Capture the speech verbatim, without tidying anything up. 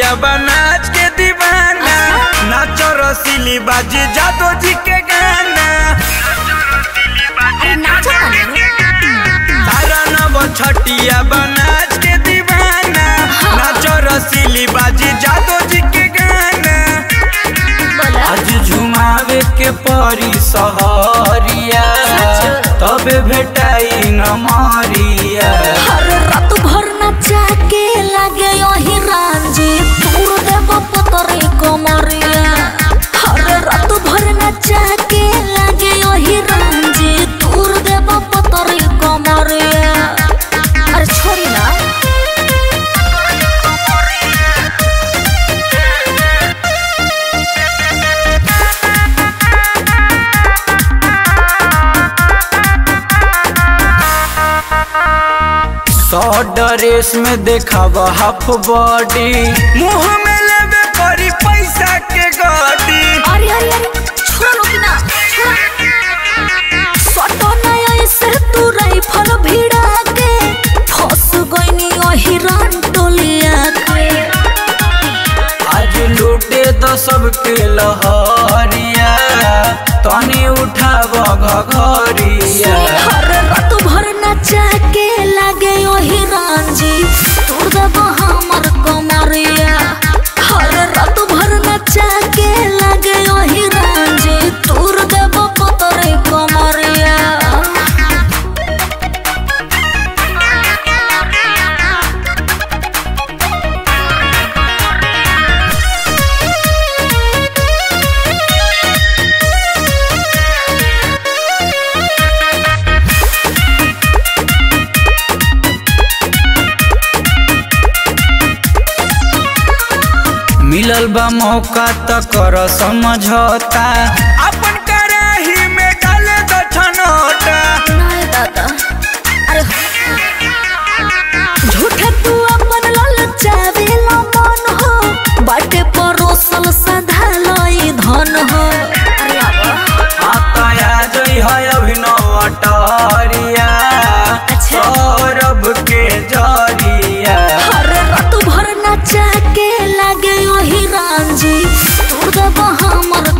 छठिया बनाच के दीवाना, नाचो रसीली बाजी जादो जी के गाना। तारा नव छठिया बनाच के दीवाना, नाचो रसीली बाजी जादो जी के गाना। आज झुमावे के परी सहरिया, तबे भेटाई न मारिया। हर रात भर नचा के लागे यही रांझी, तूर देव पतरे कमरिया। हर रात भर नचा के लागे यही रांझी, तूर देव पतरे कमरिया। अरे छोड़ी ना सौ ड्रेस में देखावा हाफ बॉडी, मुंह में लेवे परी पैसा के गाड़ी। अरे अरे अरे छोड़ो कि ना सटो नया ऐसे तू राइफल भिड़ा के फंस गईनी वही रान टोलिया के। आज लूटे तो सबके लहरिया, तनी उठाव घघरिया। हर रात भर नचा के लागे वही रांझी, तू देव हमर कमरिया। हर रात भर नचा के लागे वही रांझी, तू देव पतरे कमरिया। मिलल बा मौका त कर समझौता, अपन कराही में डाले द छनोटा। नहीं दादा अरे झूठे तू अपन ललचावे ला मन हो, बाटे परोसल सधा लई धन हो। अरे आबा आता आ जई है अभिनव अटारिया, सौरभ के जरिया। हर रात भर नचा के लागे वही रांझी, तू देव हमर